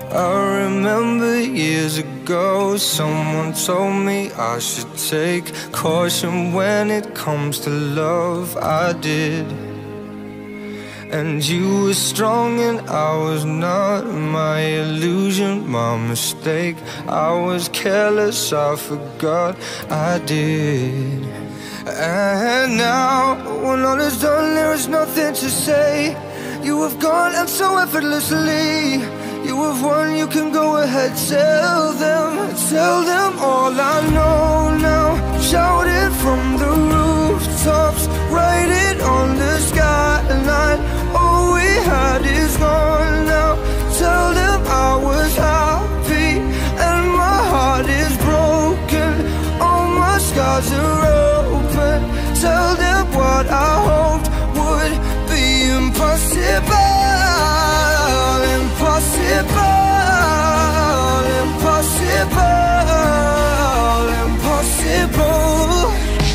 I remember years ago, someone told me I should take caution when it comes to love. I did. And you were strong and I was not. My illusion, my mistake. I was careless, I forgot I did. And now, when all is done, there is nothing to say. You have gone and so effortlessly. You have won, you can go ahead, tell them all I know now. Shout it from the rooftops, write it on the skyline. All we had is gone now. Tell them I was happy and my heart is broken. All my scars are open. Tell them what I hoped would be impossible. Impossible.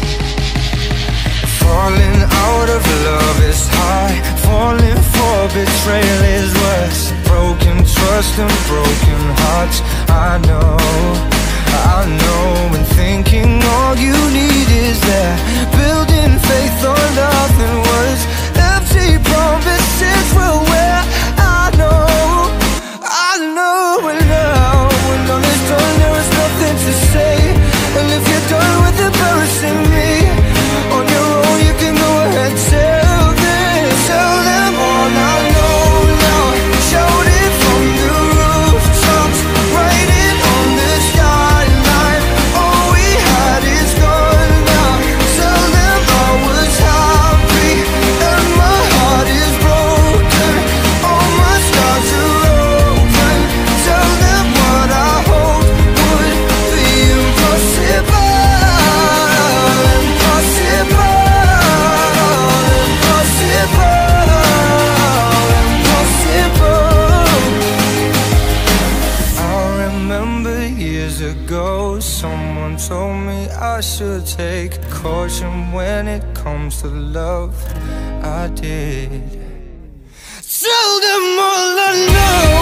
Falling out of love is high. Falling for betrayal is worse. Broken trust and broken hearts. I know. And thinking all you need is that. Building faith on nothing words. Empty promises will wear. And now, when all is done, there is nothing to say. And if you're done with embarrassing me on your own, you can go ahead, tell them all I know now. Shout it from the rooftops, write it on the skyline. All we had is gone now. Tell them I was happy and my heart is broken. All my scars are open. Tell them what I hoped would be impossible. Someone told me I should take caution when it comes to love. I did. Tell them all I know.